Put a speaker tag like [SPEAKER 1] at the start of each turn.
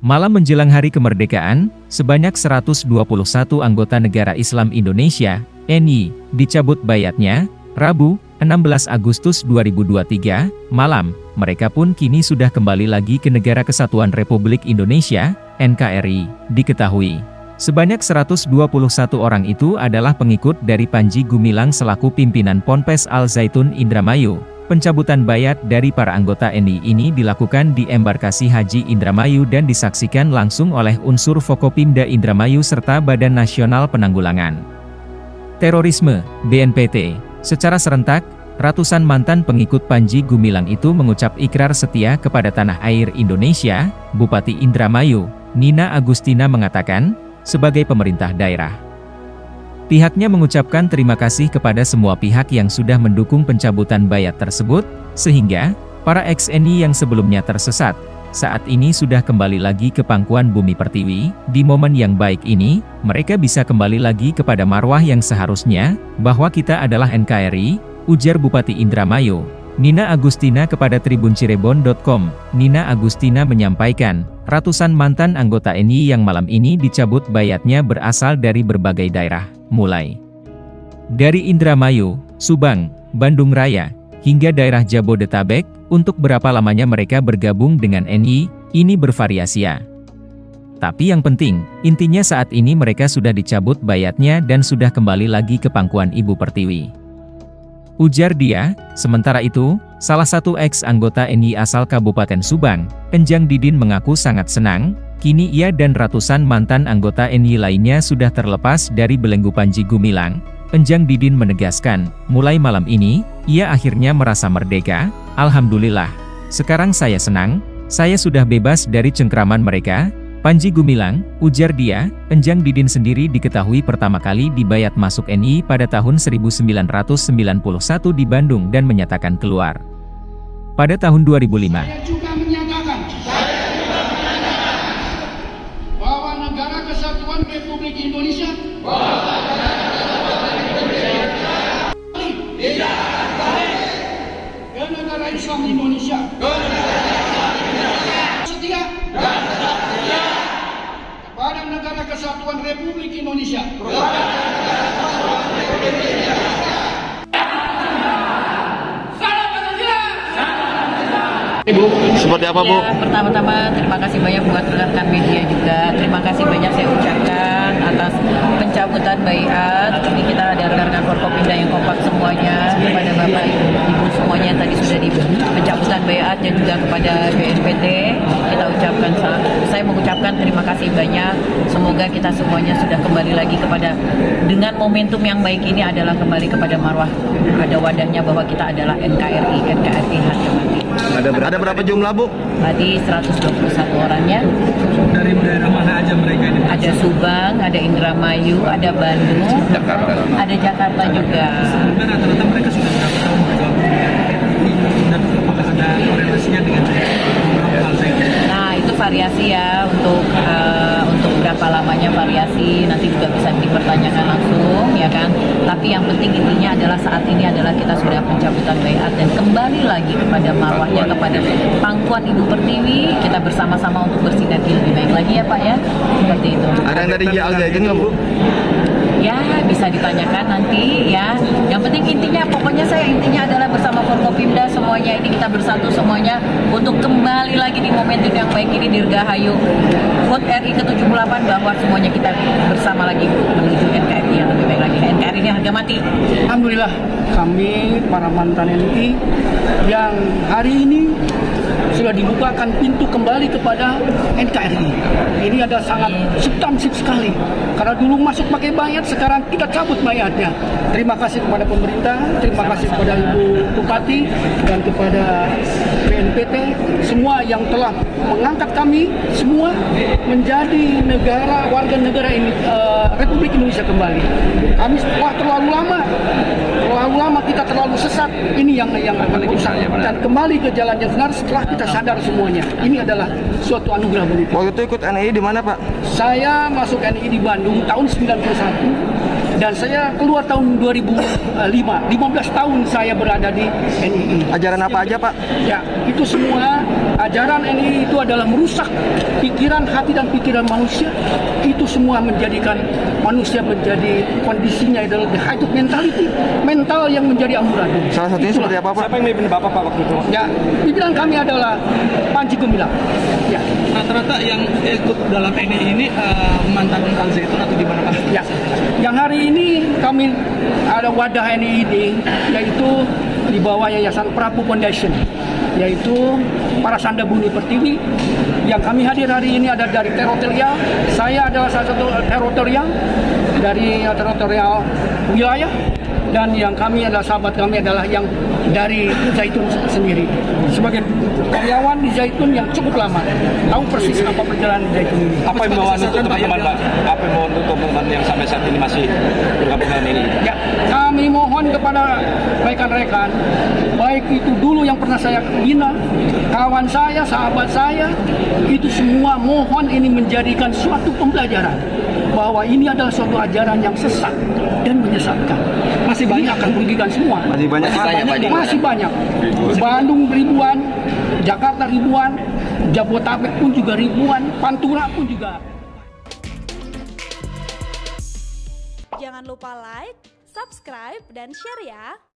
[SPEAKER 1] Malam menjelang Hari Kemerdekaan, sebanyak 121 anggota Negara Islam Indonesia, (NI), dicabut baiatnya, Rabu, 16 Agustus 2023, malam. Mereka pun kini sudah kembali lagi ke Negara Kesatuan Republik Indonesia, NKRI. Diketahui, sebanyak 121 orang itu adalah pengikut dari Panji Gumilang selaku pimpinan Ponpes Al Zaitun Indramayu. Pencabutan baiat dari para anggota NI ini dilakukan di embarkasi Haji Indramayu dan disaksikan langsung oleh unsur Forkopimda Indramayu serta Badan Nasional Penanggulangan Terorisme, BNPT. Secara serentak, ratusan mantan pengikut Panji Gumilang itu mengucap ikrar setia kepada tanah air Indonesia. Bupati Indramayu, Nina Agustina mengatakan, sebagai pemerintah daerah, pihaknya mengucapkan terima kasih kepada semua pihak yang sudah mendukung pencabutan baiat tersebut, sehingga para ex-NI yang sebelumnya tersesat, saat ini sudah kembali lagi ke pangkuan bumi pertiwi. Di momen yang baik ini, mereka bisa kembali lagi kepada marwah yang seharusnya, bahwa kita adalah NKRI, ujar Bupati Indramayu, Nina Agustina kepada tribuncirebon.com. Nina Agustina menyampaikan, ratusan mantan anggota NI yang malam ini dicabut baiatnya berasal dari berbagai daerah, mulai dari Indramayu, Subang, Bandung Raya, hingga daerah Jabodetabek. Untuk berapa lamanya mereka bergabung dengan NI, ini bervariasi ya. Tapi yang penting, intinya saat ini mereka sudah dicabut baiatnya dan sudah kembali lagi ke pangkuan Ibu Pertiwi, ujar dia. Sementara itu, salah satu ex-anggota NI asal Kabupaten Subang, Enjang Didin mengaku sangat senang, kini ia dan ratusan mantan anggota NI lainnya sudah terlepas dari belenggu Panji Gumilang. Enjang Didin menegaskan, mulai malam ini, ia akhirnya merasa merdeka. Alhamdulillah, sekarang saya senang, saya sudah bebas dari cengkraman mereka. Panji Gumilang, ujar dia. Enjang Didin sendiri diketahui pertama kali dibaiat masuk NI pada tahun 1991 di Bandung dan menyatakan keluar pada tahun 2005.
[SPEAKER 2] Saya juga menyatakan bahwa Negara Kesatuan Republik Indonesia ke negara Islam Indonesia setia kepada Negara Kesatuan Republik Indonesia.
[SPEAKER 3] Ibu, seperti apa Bu?
[SPEAKER 4] Ya, pertama-tama terima kasih banyak buat rekan media juga. Terima kasih banyak saya ucapkan atas pencabutan baiat. Ini kita ada rekan-rekan Forkopimda yang kompak semuanya, kepada Bapak Ibu semuanya yang tadi sudah di pencabutan baiat, dan juga kepada BNPT. Kita ucapkan, saya mengucapkan terima kasih banyak. Semoga kita semuanya sudah kembali lagi kepada, dengan momentum yang baik ini adalah kembali kepada marwah, ada wadahnya bahwa kita adalah NKRI harga mati.
[SPEAKER 3] Ada berapa jumlah Bu?
[SPEAKER 4] Tadi 121 orangnya.
[SPEAKER 5] Dari daerah mana aja mereka ini?
[SPEAKER 4] Ada Subang, ada Indramayu, ada Bandung, Jakarta. Ada Jakarta juga.
[SPEAKER 5] Sebelumnya rata-rata mereka sudah berapa tahun bergabung dan apakah ada korelasinya dengan Al Zaitun?
[SPEAKER 4] Nah, itu variasi ya, untuk berapa lamanya variasi, nanti juga bisa dipertanyakan langsung ya kan. Tapi yang penting intinya adalah saat ini adalah kita sudah pencabutan baiat dan kembali lagi kepada marwahnya, kepada pangkuan Ibu Pertiwi. Kita bersama-sama untuk bersinergi lebih baik lagi ya Pak ya, seperti itu.
[SPEAKER 3] Ada yang dari Al Zaitun nggak Bu?
[SPEAKER 4] Ya, bisa ditanyakan nanti ya. Yang penting intinya, pokoknya saya intinya adalah bersama Forkopimda semuanya ini kita bersatu semuanya untuk kembali lagi di momentum yang baik ini, Dirgahayu HUT RI ke-78, bahwa semuanya kita bersama lagi menuju NKRI yang lebih baik lagi. NKRI ini harga mati.
[SPEAKER 2] Alhamdulillah, kami para mantan NI yang hari ini sudah dibukakan pintu kembali kepada NKRI. Ini adalah sangat substansif sekali. Karena dulu masuk pakai baiat, sekarang kita cabut baiatnya. Terima kasih kepada pemerintah, terima kasih kepada Ibu Bupati dan kepada BNPT, semua yang telah mengangkat kami semua menjadi warga negara ini, Republik Indonesia kembali. Kami setelah terlalu lama kita terlalu sesat. Ini yang akan rusak dan kembali ke jalan yang benar setelah kita sadar semuanya. Ini adalah suatu anugerah bagi kita.
[SPEAKER 3] Waktu itu ikut NI di mana Pak?
[SPEAKER 2] Saya masuk NI di Bandung tahun 91. Dan saya keluar tahun 2005, 15 tahun saya berada di NII.
[SPEAKER 3] Ajaran apa aja, Pak?
[SPEAKER 2] Ya, itu semua ajaran NII itu adalah merusak pikiran, hati dan pikiran manusia. Itu semua menjadikan manusia menjadi kondisinya adalah the height of mentality, mental yang menjadi amburadul.
[SPEAKER 3] Salah satunya
[SPEAKER 2] Itulah.
[SPEAKER 3] seperti apa, Pak?
[SPEAKER 5] Siapa yang memimpin Bapak Pak waktu itu?
[SPEAKER 2] Ya, pimpinan kami adalah Panji Gumilang. Ya,
[SPEAKER 5] Rata-rata yang ikut dalam NII ini mantan Al Zaitun atau di mana Pak?
[SPEAKER 2] ya. Yang hari ini kami ada wadah NII ini, yaitu di bawah Yayasan Prabu Foundation, yaitu para Sanda Buni Pertiwi. Yang kami hadir hari ini ada dari teritorial. Saya adalah salah satu teritorial dari teritorial wilayah. Dan yang kami adalah sahabat kami adalah yang dari Zaitun sendiri. Sebagai karyawan di Zaitun yang cukup lama, tahu persis apa perjalanan Zaitun ini.
[SPEAKER 5] Apa yang mau untuk teman-teman Pak? Apa yang mau untuk teman-teman yang sampai saat ini masih bergabung dengan ini?
[SPEAKER 2] Ya, kami mohon kepada rekan-rekan, baik itu dulu yang pernah saya bina, kawan saya, sahabat saya, itu semua mohon ini menjadikan suatu pembelajaran bahwa ini adalah suatu ajaran yang sesat dan menyesatkan. Masih banyak akan merugikan semua.
[SPEAKER 3] Masih banyak, Pak.
[SPEAKER 2] Masih banyak. Bandung ribuan, Jakarta ribuan, Jabodetabek pun juga ribuan, Pantura pun juga.
[SPEAKER 6] Jangan lupa like, subscribe, dan share ya.